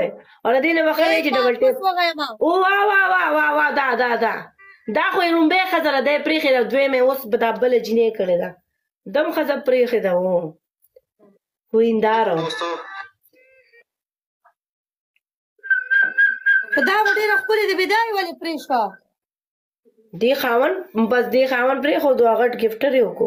وای اور دې نه بخره چې ډبل ټیپ او وا وا وا وا وا دا خو رومبه خزر ده پریخه ده دوی مې اوس په دبل جنې کړی ده دم خزر پریخه ده و ویندارو دا وړي خپل دې بدايه ولې پریښه دی خاون بس دی خاون پریخو دوه غټ گیفټر یو کو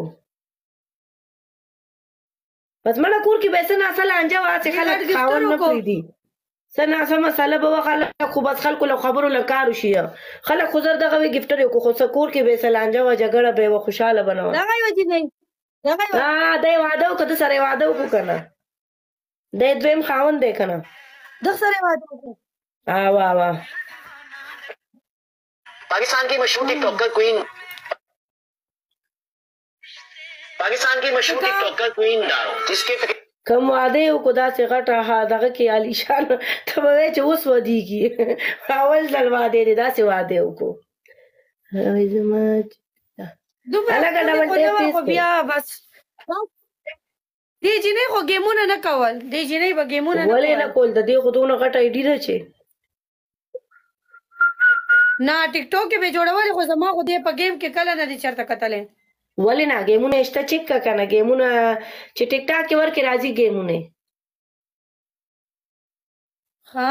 بس مړه کور کې پیسې نه اصل انجا واسه خلک خاون نه پریدي سنا سم مساله به خلک خو بس خلکو له خبرو لکارو شي خلک خو زر دغه گیفټر یو کو خو سکور کې پیسې لانجا و جګړه به خوشاله بنو دا وایي چې نه دا واده وکړه سره واده وکړه کنه د دویم خاون دی کنه د سره واده وکړه वाह वाह पाकिस्तान की मशहूर टिकटॉकर क्वीन डारो जिसके कम वादे को دا چې غټه ها دغه کې علي شان ته وای چې اوس ودیږي اول ځل واده دي دا چې واده وکړو هاي زماج دومره بیا بس دی جنې خو گیمونه نه کول دی جنې به گیمونه نه ولې نه کول د دې خودونه غټه ایډی ده چې نه ټیک ټاک کې به جوړول خو زما خو دې په گیم کې کله نه دي چرته کتلې ولې نه گیمونه شته چیک کنه گیمونه چې ټیک ټاک کې ورکه راځي گیمونه ها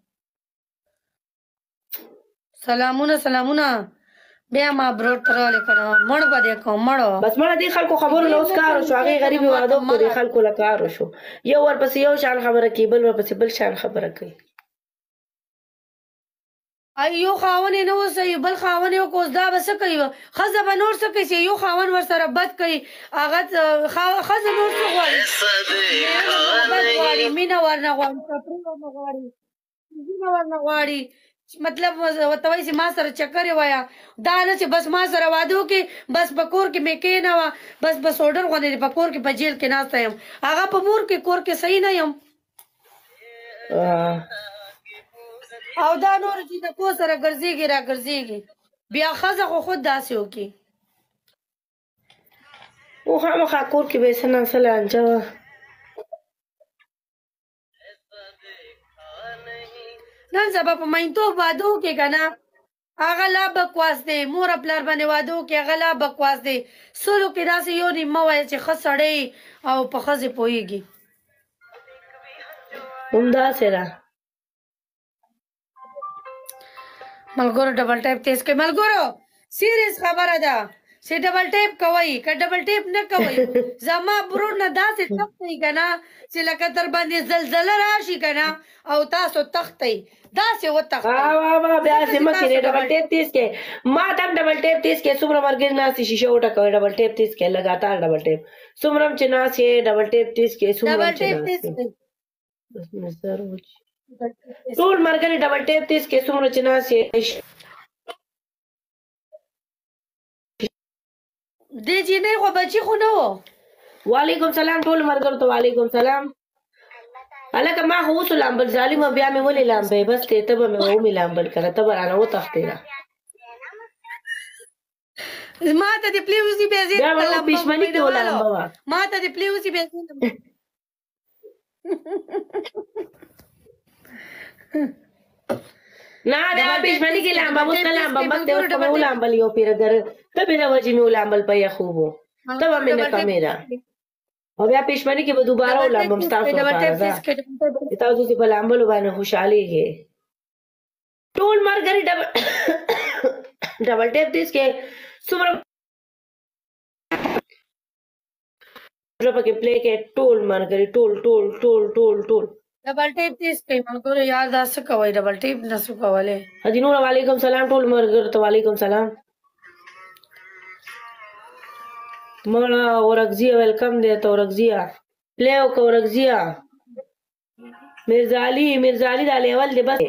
سلامونه بیا ما برو تراله کړه مړ باندې کوم مړ بس مړ دي خلکو خبرو نو اسکار شو هغه غریب واده کو دي خلکو لکار شو یو ورپسې یو شان خبره کوي بل ورپسې بل شان خبره کوي یو خاون نه وسه بل خاون یو کوز دا بس کوي خزه به نور څه کوي یو خاون ور سره بد کوي هغه خزه نور څه غواړي مینا ورنه غواړي مطلب وتوي چې ما سره چکر وایا دا نه چې بس ما سره وادو کې بس بکور کې مې کې نه وا بس اورډر غوډې بکور کې په جیل کې ناشته يم هغه په مور کې کور کې صحیح نه يم او دا نور چې د کو سره ګرځيږي بیا خزه خو خود داسې وکي او خامخا کور کې به سنن سلام جواب نن سبا په مینتو وادو کې کنه هغه لا بکواس دی مور خپل باندې وادو کې هغه لا بکواس دی سولو کې داسې یو نیمه وای چې خسړې او په خزه پويږي همدا سره ملګرو ډبل ټیپ تیز کې ملګرو سیریس خبره ده چې ډبل ټیپ کوي که ډبل ټیپ نه کوي زما برور نه داسې تختې کنه چې لکه تر باندې زلزله راشي کنه او تاسو تختې داسې وتختې وا بیا چې مکه ډبل ټیپ تیز کې ما تم ډبل ټیپ تیز کې څومره مرګ نه شي شیشه وټه کوي ډبل ټیپ تیز کې لګاتار ډبل ټیپ څومره چې نه شي ډبل ټیپ تیز کې څومره چې بس نظر وچ ټول مرګري ډبل ټیپ تیز کې څومره چې نه شي دې جنې خو بچي خو نه وو وعلیکم سلام ټول مرګرو ته وعلیکم سلام الکه ما هو تو لامبل ظالم بیا مې ولې لامبې بس ته ته مې و مې لامبل کړه ته برانه و تختې را ما ته دې پلیوزي به زی کلام بشمنی ته لامبوا ما ته دې پلیوزي به زی نه دا بشمنی کې لامبا مو لامبا بس ته ورته لامبل یو پیر ګر ته به راوځي مې لامبل په خوبو ته مې نه کیمرا او بیا پښمنی کې به دوباره ولامبم تاسو تاسو چې په لامبل باندې خوشحالي کې ټول مرګري ډبل ټیپ دیس کې څومره پکې پلی کې ټول مرګري ټول ډبل ټیپ دیس کې ملګرو یار داسې کوي ډبل ټیپ نسو کوله حجی نور وعلیکم سلام ټول مرګر ته وعلیکم سلام مړه اورګزیا ویلکم دی ته اورګزیا پلیو کو اورګزیا میرزالی دا لیول دی بس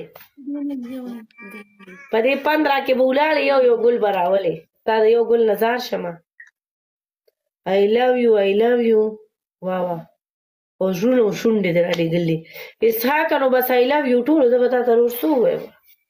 پدې 15 کې بولاله یو ګل براولې تا یو ګل نظر شمه I love you وا او ژوند شونډې درالې ګلې اسحاق نو بس I love you ټول زه به تا ته ورسو وایم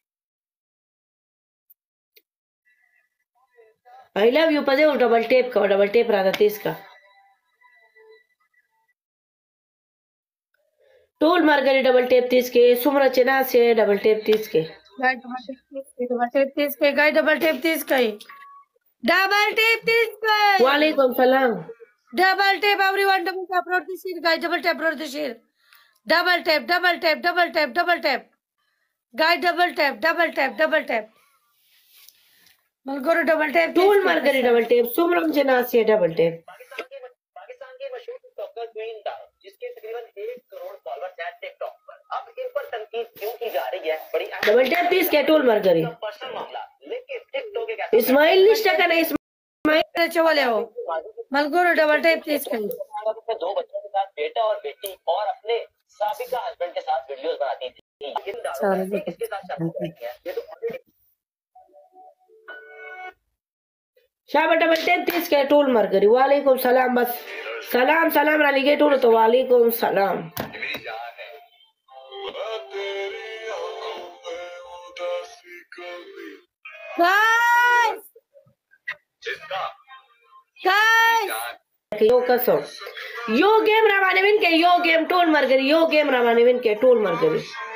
I love you په دې ډبل ټیپ کا ډبل ټیپ را ده تیز کا टूल मार गरी डबल टेप 30 के सुमरा चना से डबल टेप 30 के गाइस डबल टेप 30 के गाइस डबल टेप 30 के डबल टेप 30 के वालेकुम सलाम double tap everyone double tap रोड द शीर गाइस डबल टेप रोड द शीर double tap double tap double tap double tap guys double tap double tap double tap मलगोरो डबल टेप टूल मार गरी डबल टेप सुमरम चना से डबल टेप पाकिस्तान की मशहूर टिकटॉकर क्वीन डाउ जिसके तकरीबन 1 करोड़ फॉलोअर्स हैं टिकटॉक पर। अब इन पर तनकीद क्यों की जा रही है? बड़ी डबल टेप 30 के टूल मार गरी पर्सनल मामला, लेकिन टिकटॉक एक इस्माइल निष्ठा का नहीं इस्माइल चवले हो मलगोरो डबल टेप 30 के अपने 2 बच्चों के साथ बेटा और बेटी और अपने साबिका हस्बैंड के साथ वीडियोस बनाती थी। इन डालों ने इसके साथ शादी की है। ये तो ऑलरेडी शाबा डबल टेप 30 के टूल मार गरी वालेकुम सलाम बस सलाम सलाम रानी के टूल तो वालेकुम सलाम गाइस गाइस यो कसो यो गेम रामाने विन के यो गेम टोल मर गई यो गेम रामाने विन के टोल मर गई